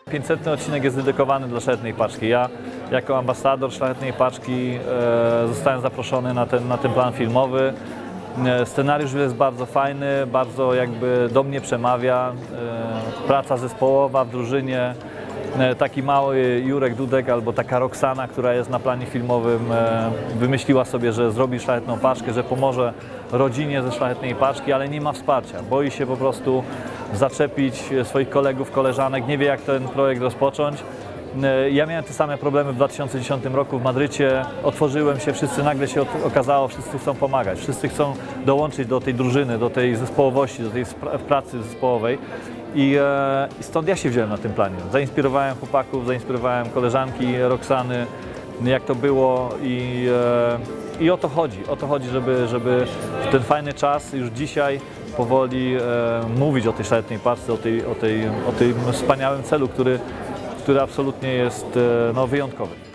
500. odcinek jest dedykowany dla Szlachetnej Paczki. Ja jako ambasador Szlachetnej Paczki zostałem zaproszony na ten plan filmowy. Scenariusz jest bardzo fajny, bardzo jakby do mnie przemawia. Praca zespołowa w drużynie. Taki mały Jurek Dudek albo taka Roxana, która jest na planie filmowym, wymyśliła sobie, że zrobi Szlachetną Paczkę, że pomoże rodzinie ze Szlachetnej Paczki, ale nie ma wsparcia. Boi się po prostu zaczepić swoich kolegów, koleżanek, nie wie jak ten projekt rozpocząć. Ja miałem te same problemy w 2010 roku w Madrycie. Otworzyłem się, nagle się okazało, wszyscy chcą pomagać, wszyscy chcą dołączyć do tej drużyny, do tej zespołowości, do tej pracy zespołowej. I stąd ja się wziąłem na tym planie. Zainspirowałem chłopaków, zainspirowałem koleżanki Roxany, jak to było i o to chodzi, żeby w ten fajny czas już dzisiaj powoli mówić o tej Szlachetnej Paczce, o tym wspaniałym celu, który absolutnie jest wyjątkowy.